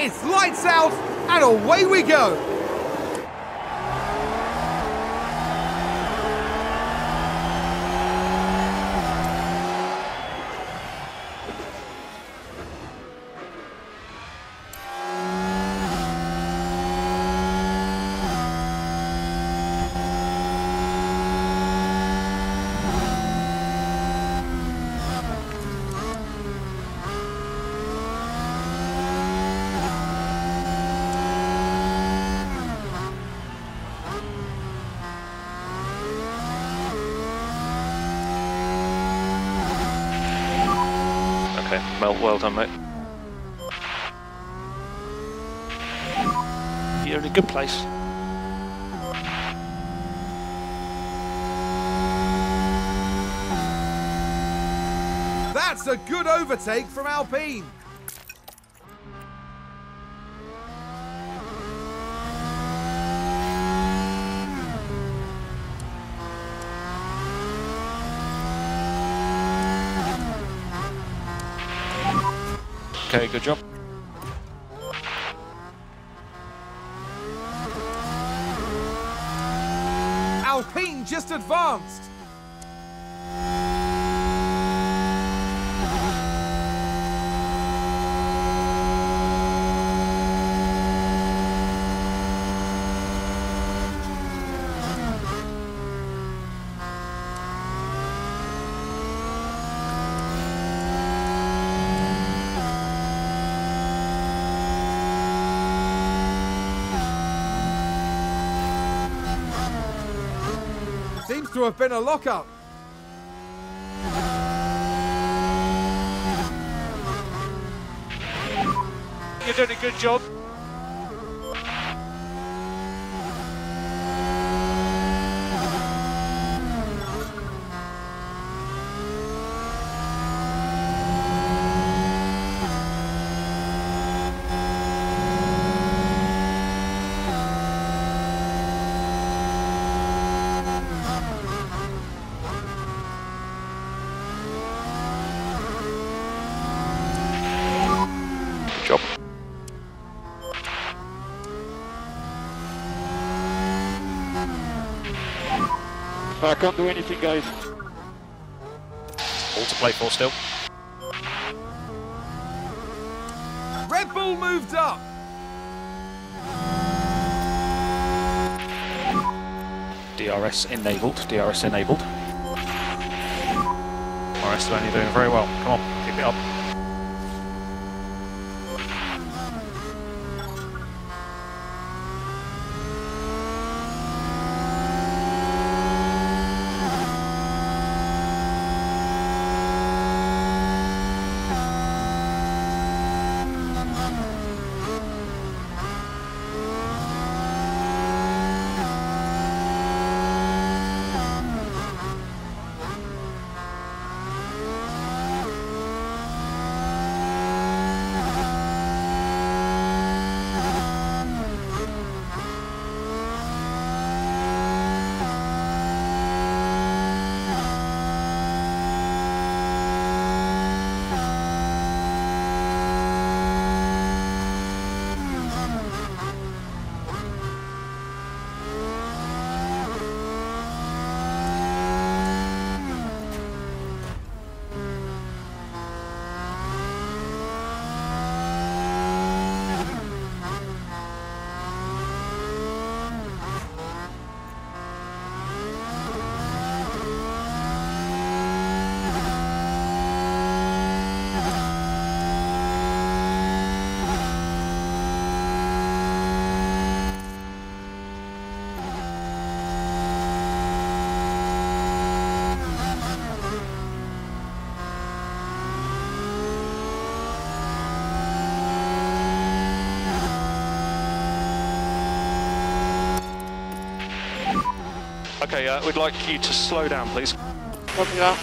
It's lights out and away we go. Okay, well done, mate. You're in a good place. That's a good overtake from Alpine. Okay, good job. Alpine just advanced. Seems to have been a lockup. You're doing a good job. Good job. I can't do anything, guys. All to play for still. Red Bull moved up. DRS enabled, DRS enabled. RS only doing very well. Come on, keep it up. Okay, we'd like you to slow down, please. Copy that.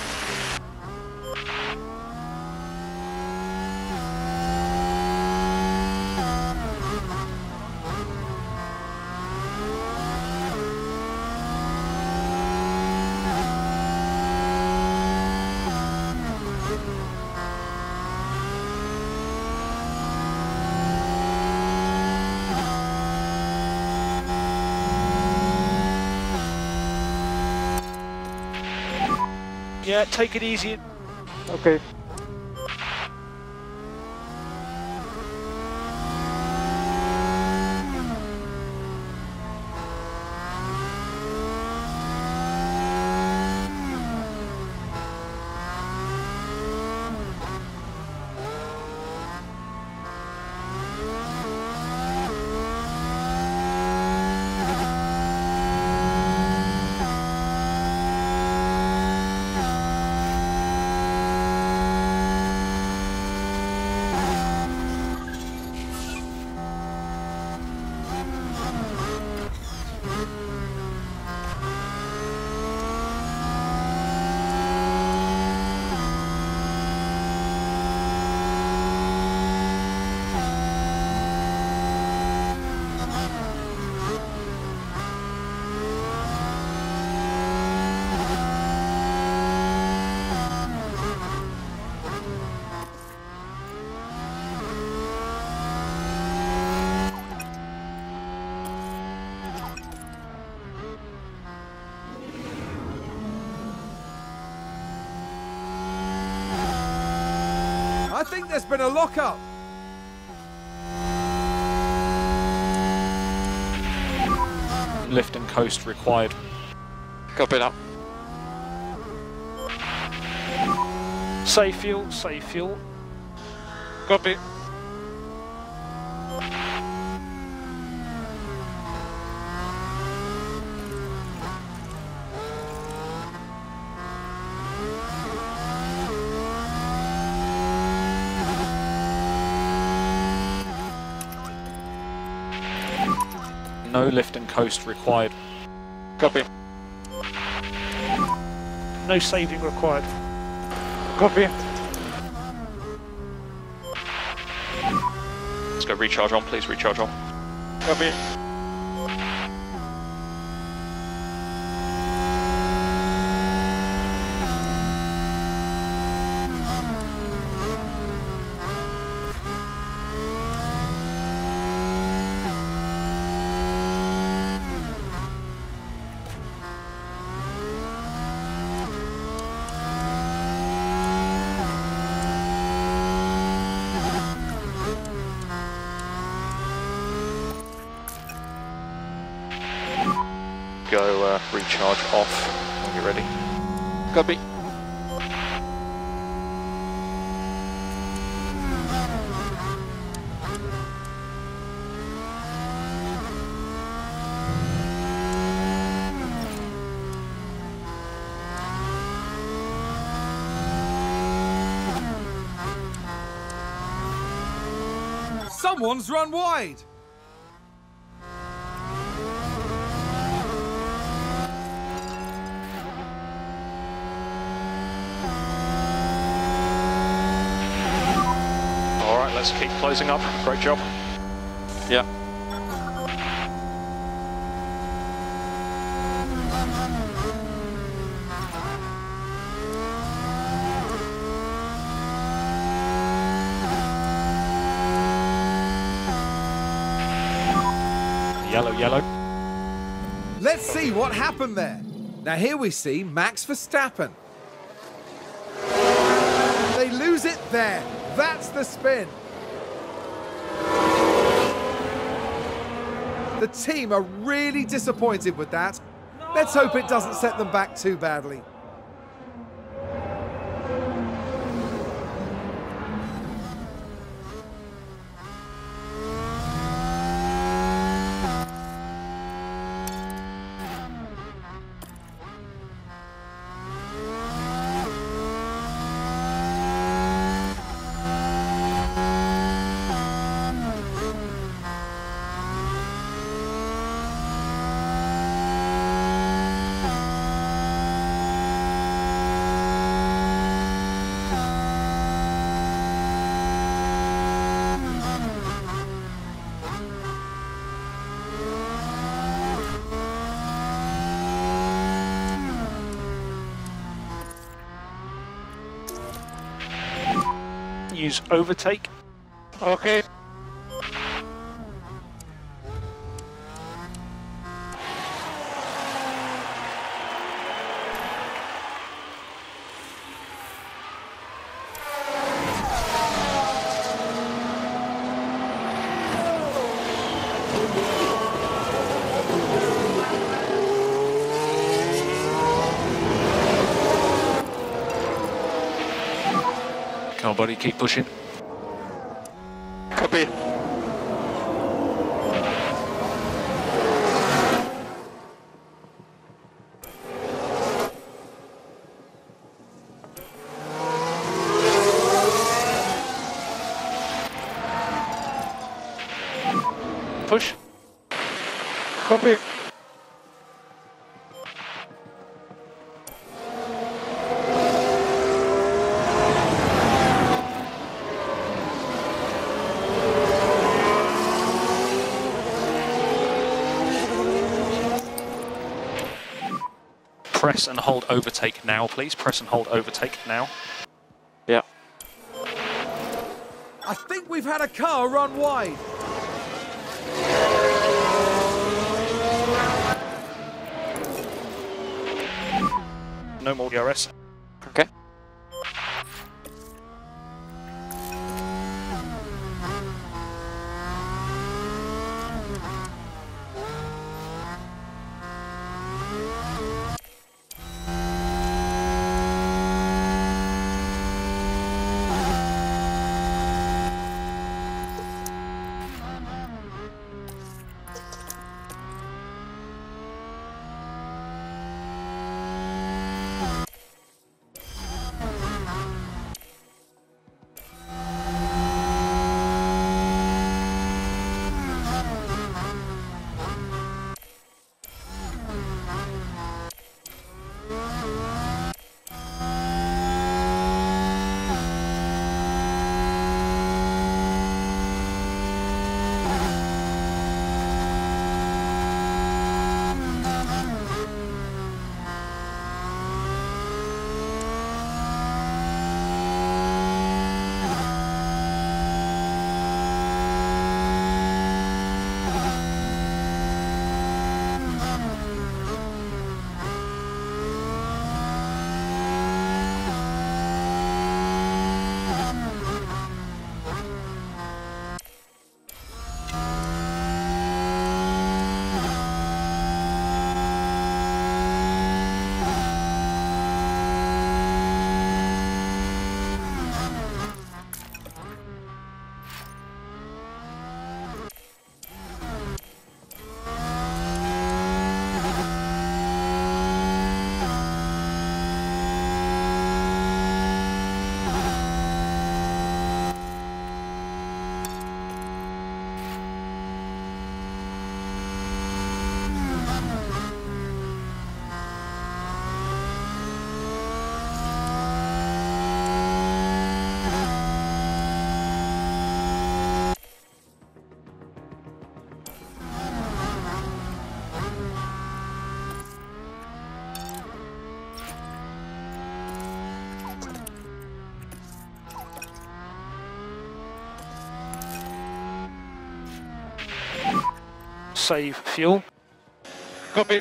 Yeah, take it easy. Okay. I think there's been a lock-up. Lift and coast required. Copy that. Save fuel, save fuel. Copy. No lift and coast required. Copy. No saving required. Copy. Let's go recharge on, please, recharge on. Copy. Go recharge off when you're ready. Copy. Someone's run wide. Alright, let's keep closing up. Great job. Yeah. Yellow, yellow. Let's see what happened there. Now here we see Max Verstappen. They lose it there. That's the spin. The team are really disappointed with that. Let's hope it doesn't set them back too badly. Use overtake. Okay. Come on, buddy, keep pushing. Copy. Push. Copy. Press and hold overtake now, please. Press and hold overtake now. Yeah. I think we've had a car run wide. No more DRS. Okay. Save fuel. Copy.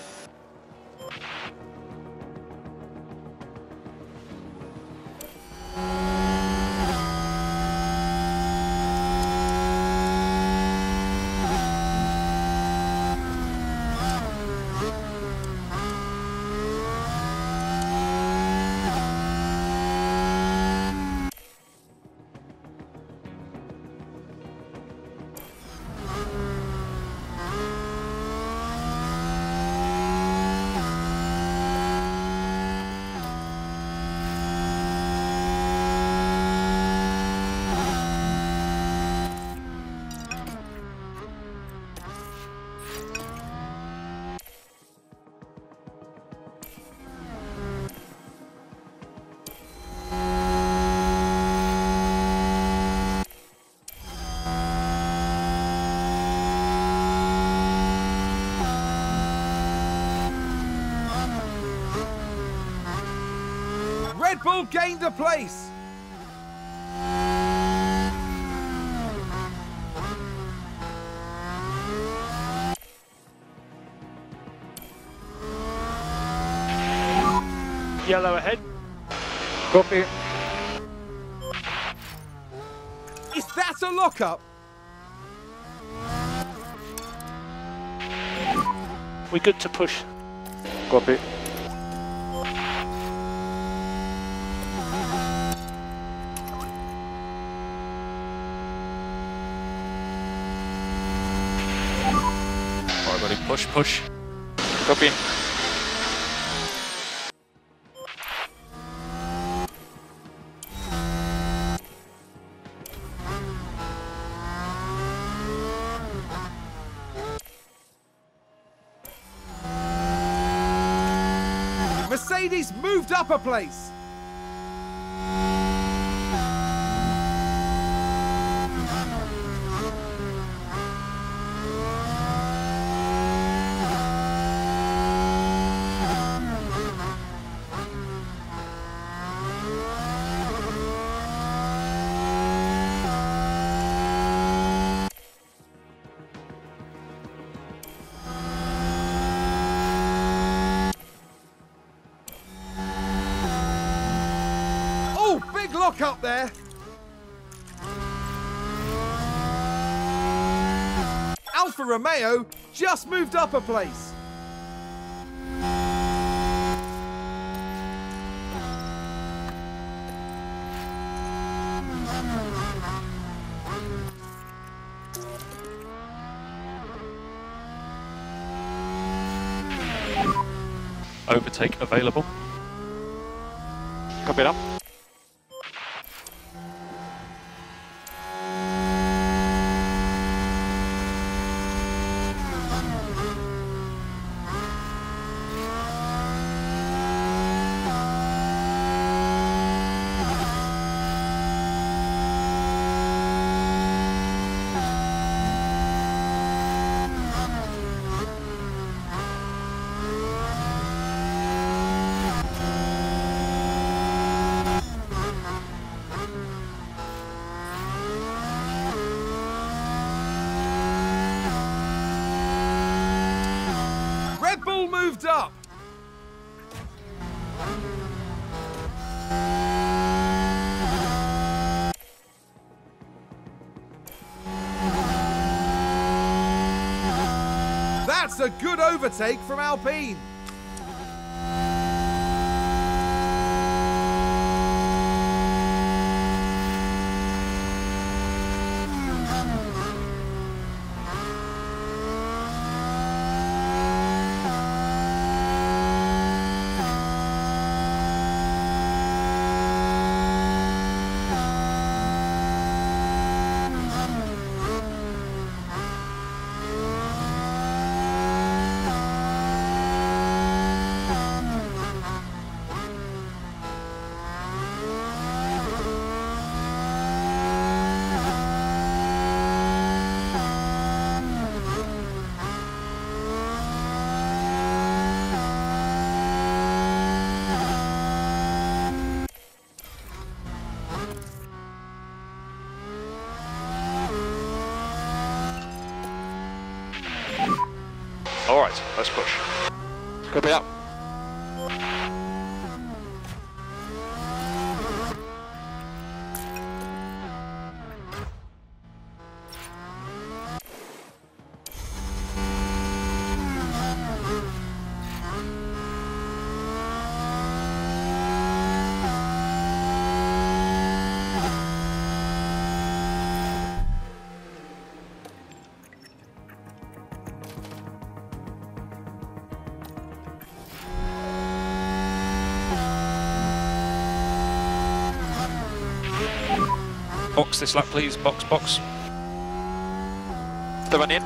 Red Bull gained a place. Yellow ahead. Copy. Is that a lockup? We're good to push. Copy. Push, push. Copy. Mercedes moved up a place. Big lock up there. Alfa Romeo just moved up a place. Overtake available. Copy it up. Red Bull moved up. That's a good overtake from Alpine. All right, let's push. Copy up. Box this lap, please. Box, box. The one in.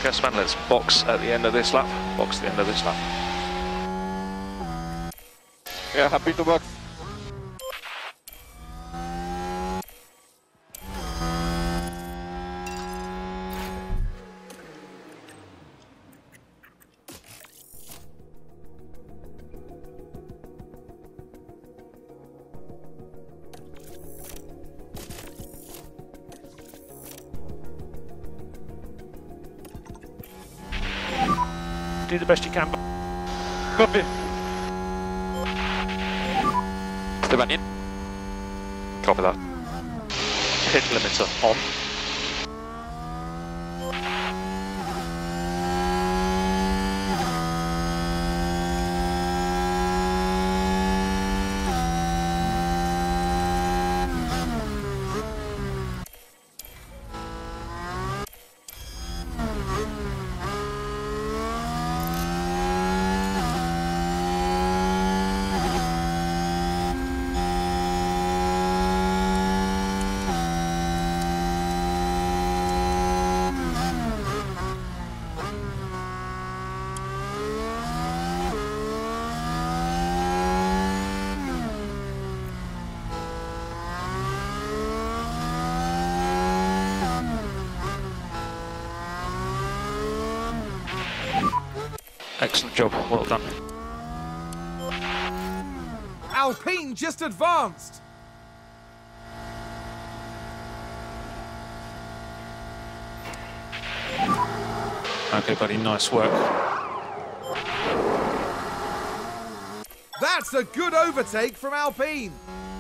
Yes, man, let's box at the end of this lap. Box at the end of this lap. Yeah, happy to box. Do the best you can. Copy. Stay back in. Copy that. Pit limiter on. Excellent job, well done. Alpine just advanced. Okay, buddy, nice work. That's a good overtake from Alpine.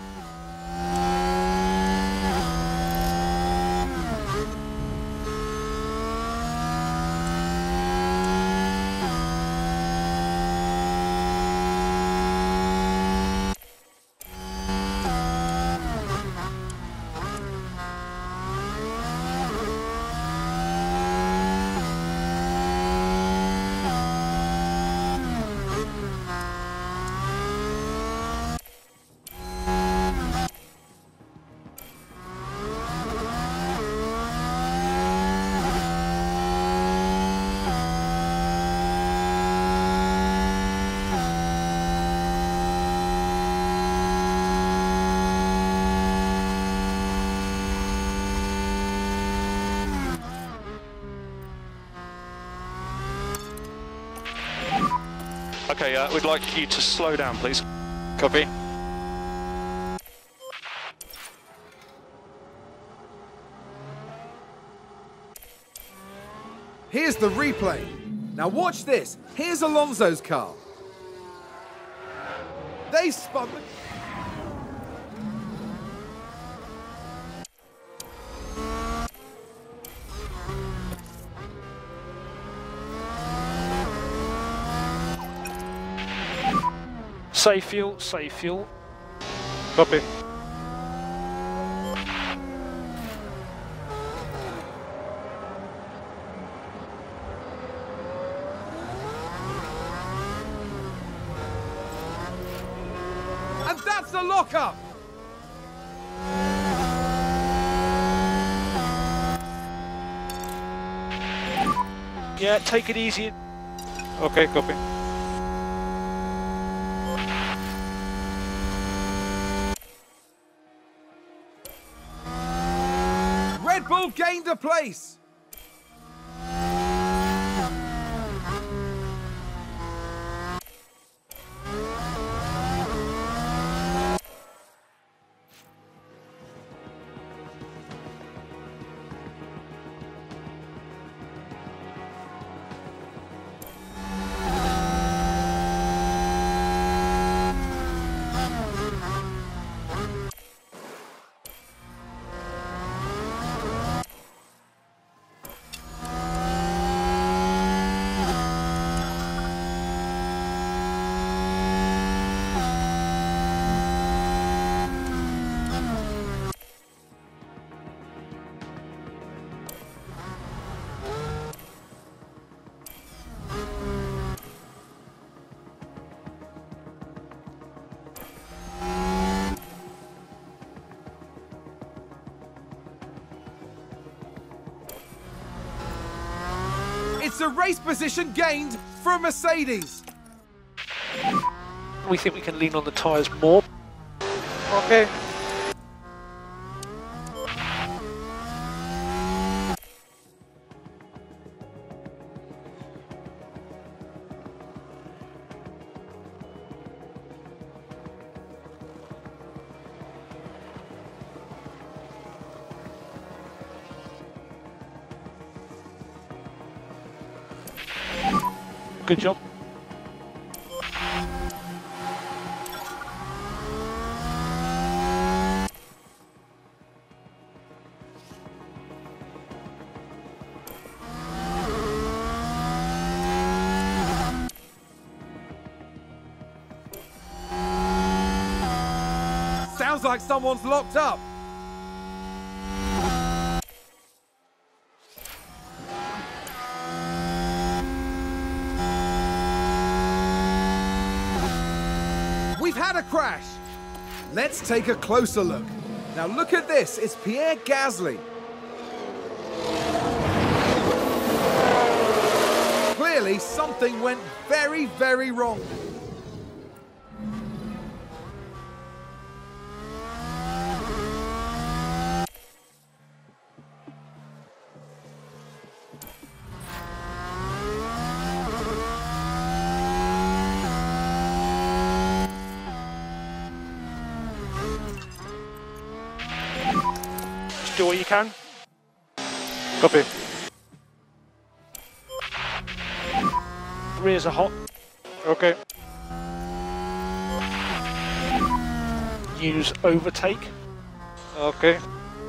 Okay, we'd like you to slow down, please. Copy. Here's the replay. Now watch this. Here's Alonso's car. They spun. Save fuel, save fuel. Copy. And that's the lockup. Yeah, take it easy. Okay, copy. Red Bull gained a place. It's a race position gained for Mercedes. We think we can lean on the tyres more. Okay. Good job. Sounds like someone's locked up. We've had a crash. Let's take a closer look. Now look at this, it's Pierre Gasly. Clearly something went very, very wrong. Do what you can. Copy. Rears are hot. Okay. Use overtake. Okay.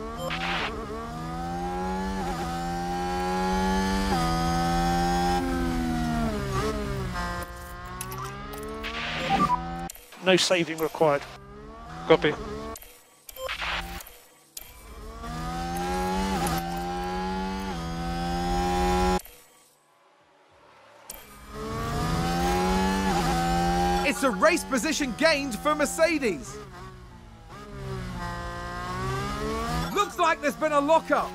No saving required. Copy. It's a race position gained for Mercedes. Looks like there's been a lockup.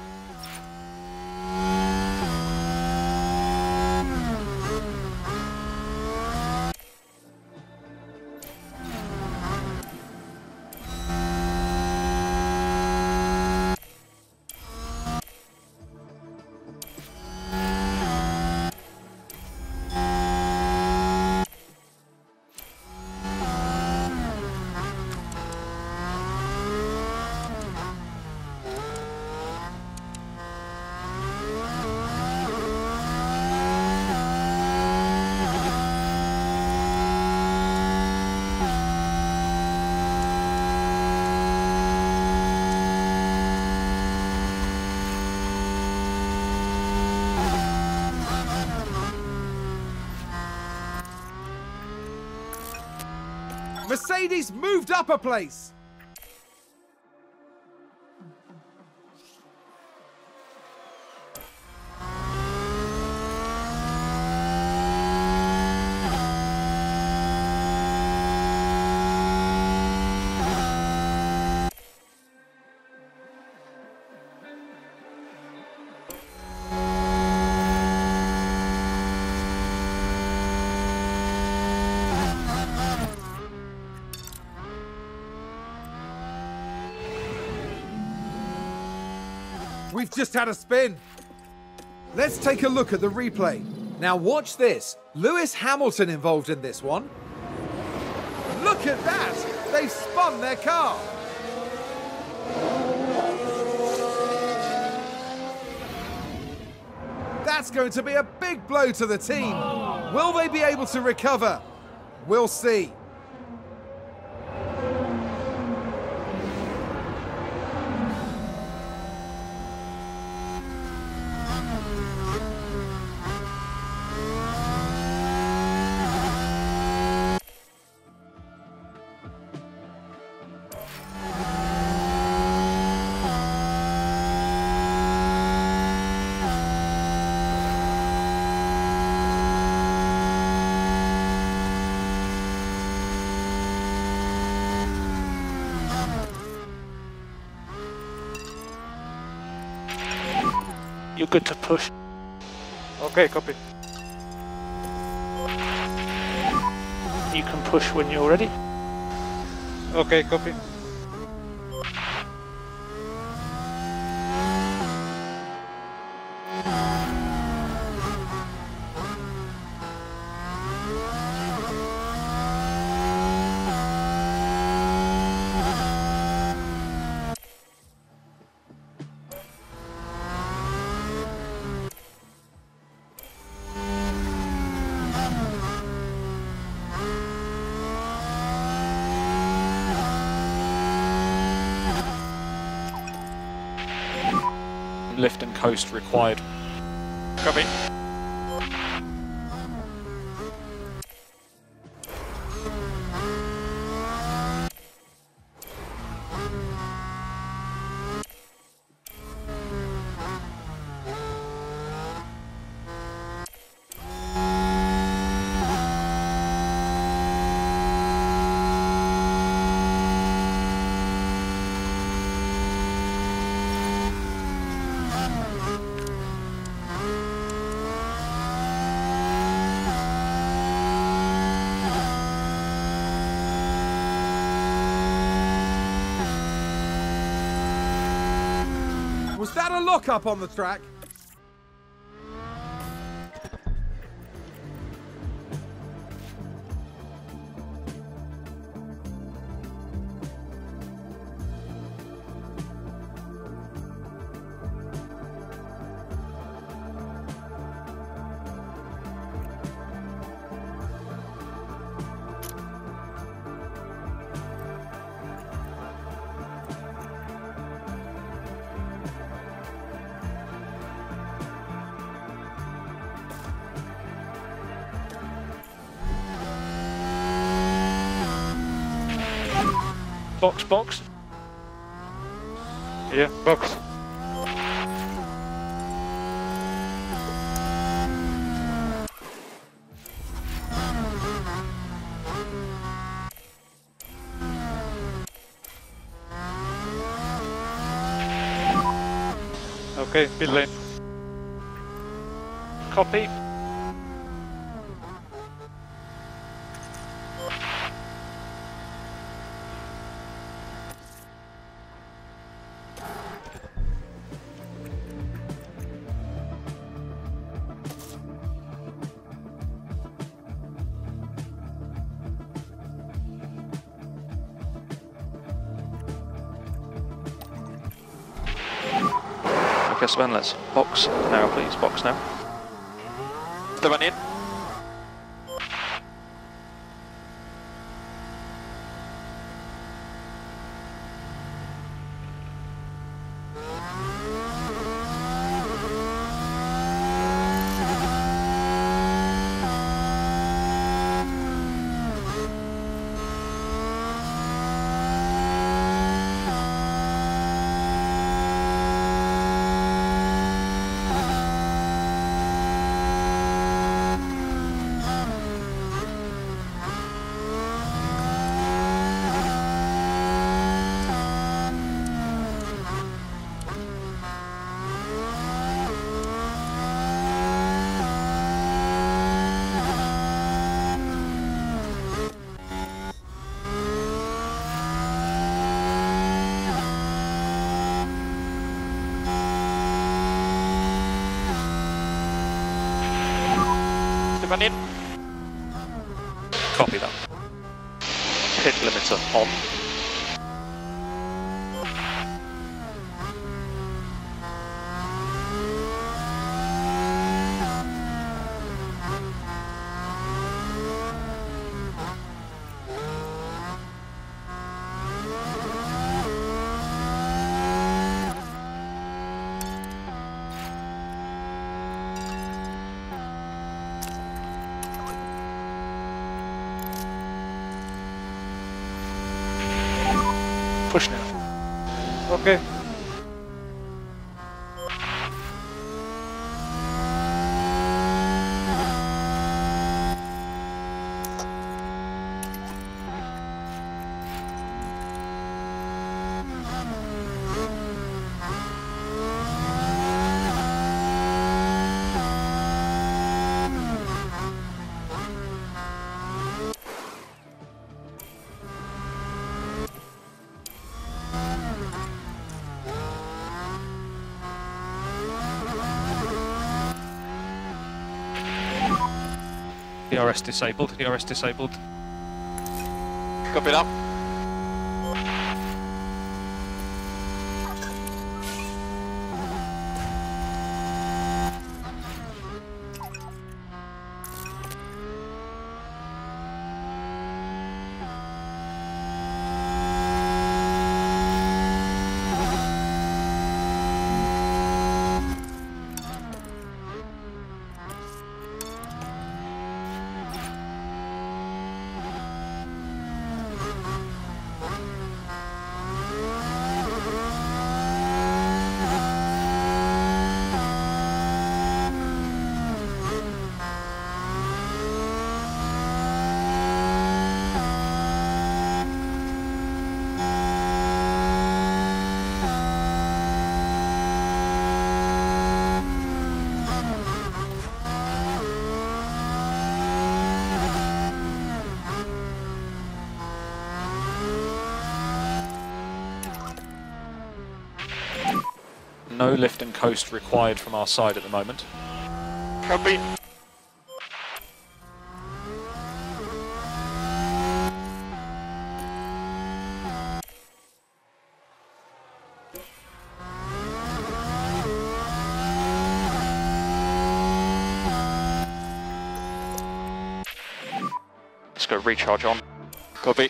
Mercedes moved up a place. We've just had a spin. Let's take a look at the replay. Now watch this. Lewis Hamilton involved in this one. Look at that! They've spun their car. That's going to be a big blow to the team. Will they be able to recover? We'll see. You're good to push. Okay, copy. You can push when you're ready. Okay, copy. Lift and coast required. Copy. Was that a lock-up on the track? Box, box. Yeah, box. Okay, pit lane. Copy. Okay, Sven, let's box now, please. Box now. The run in. The run in. Copy that. Pit limiter on. Push now. Okay. DRS disabled, DRS disabled. Copy that. No lift and coast required from our side at the moment. Copy. Let's go recharge on. Copy.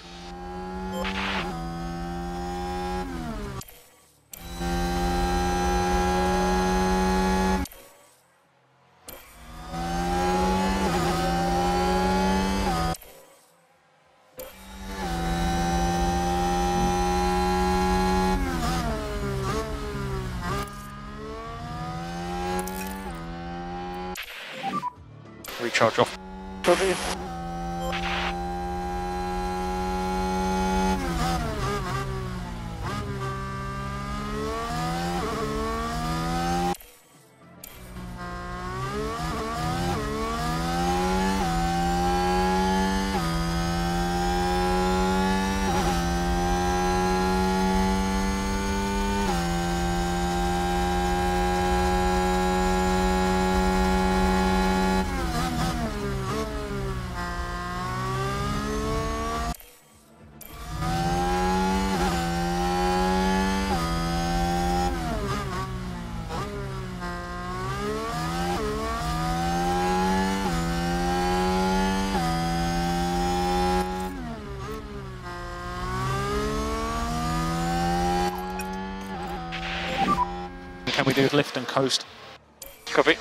Recharge off. Copy. Can we do lift and coast? Copy.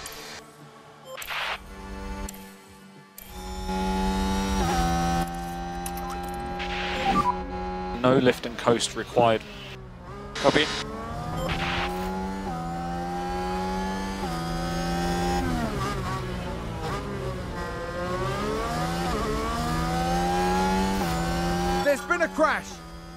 No lift and coast required. Copy. There's been a crash.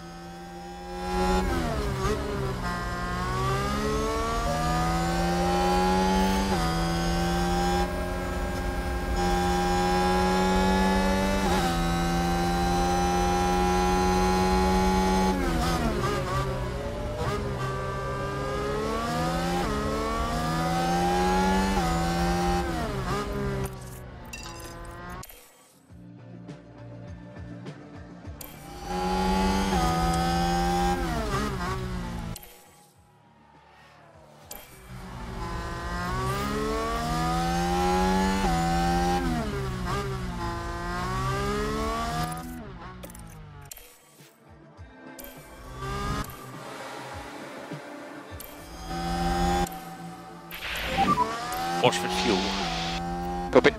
Watch for fuel. Copy.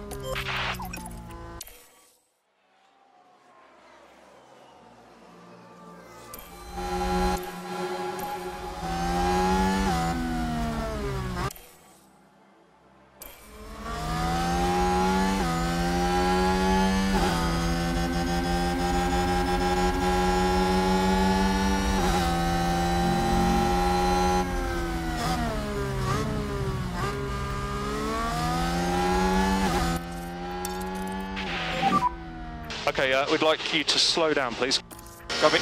Okay, we'd like you to slow down, please. Copy.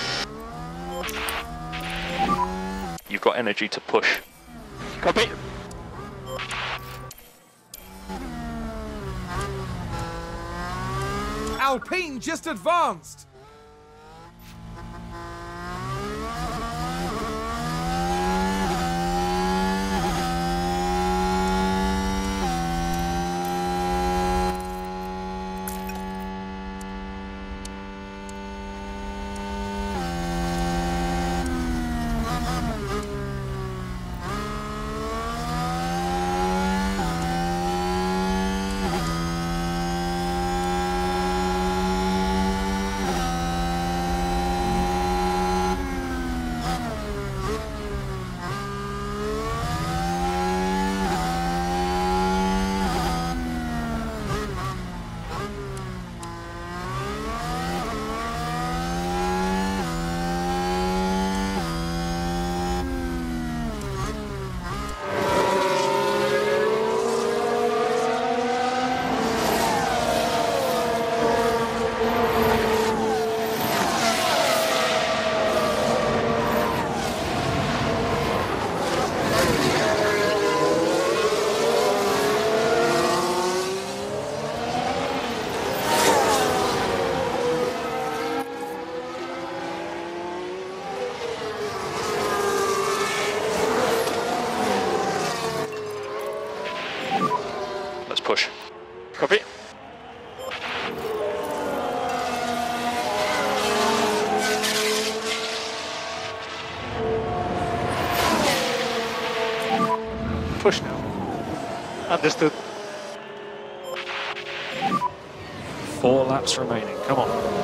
You've got energy to push. Copy. Alpine just advanced. Let's push. Copy. Push now. Understood. 4 laps remaining. Come on.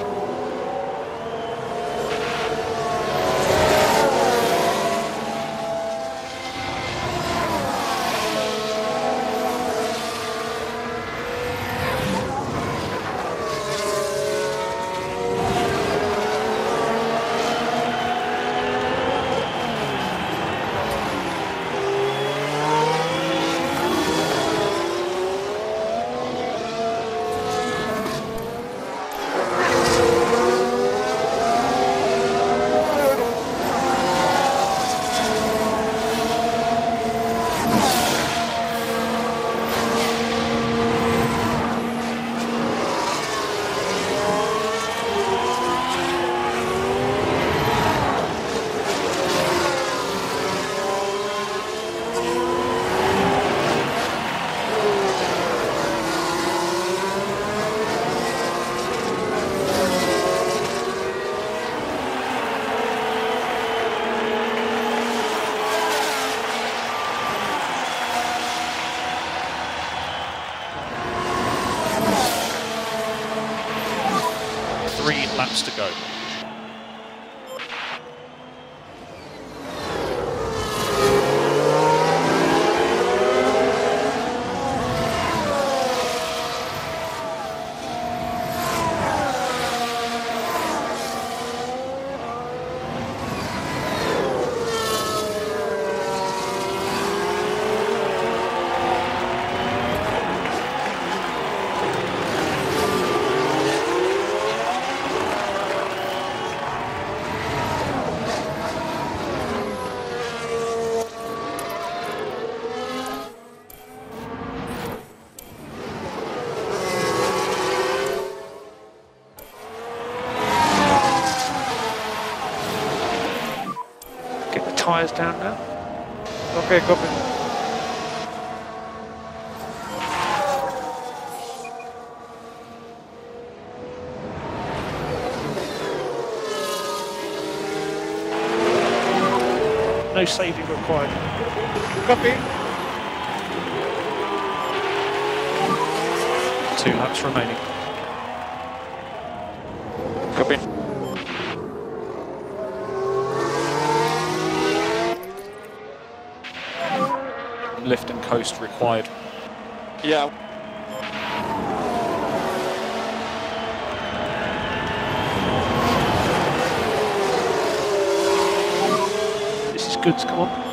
Laps to go. Tyres down now. Okay, copy. No saving required. Copy. 2 laps remaining. Copy. Lift and coast required. Yeah. This is good, come on.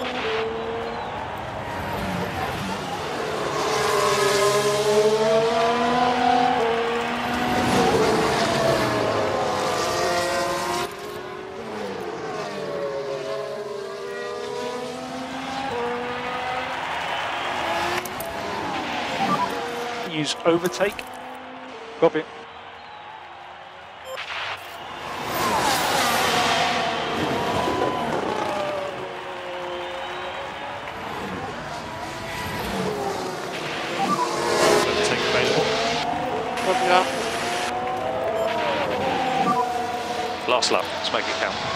Use overtake. Copy. Last lap, let's make it count.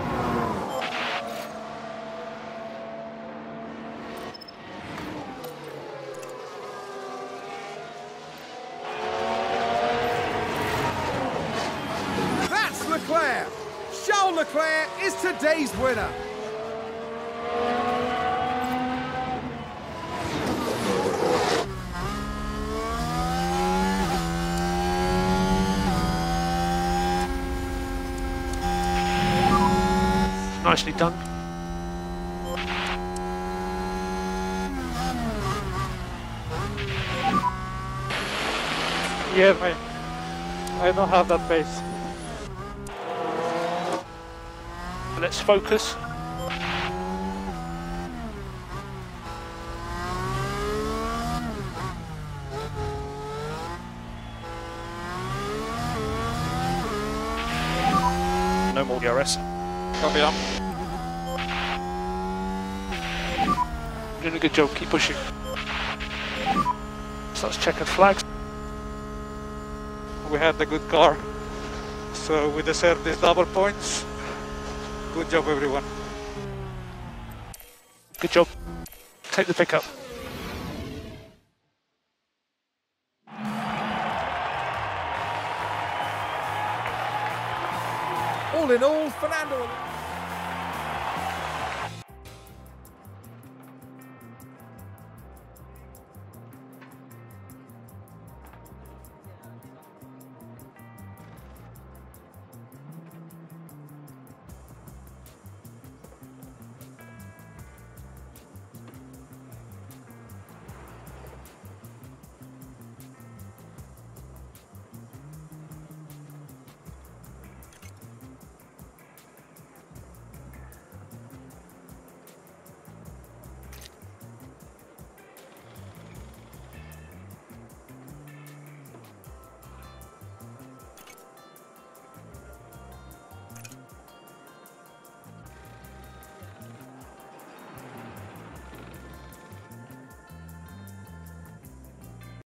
That's Leclerc! Charles Leclerc is today's winner. Nicely done. Yeah, mate. I don't have that pace. Let's focus. No more DRS. Copy that. Doing a good job, keep pushing. Starts checking flags. We had a good car, so we deserve these double points. Good job, everyone. Good job. Take the pickup. All in all, Fernando...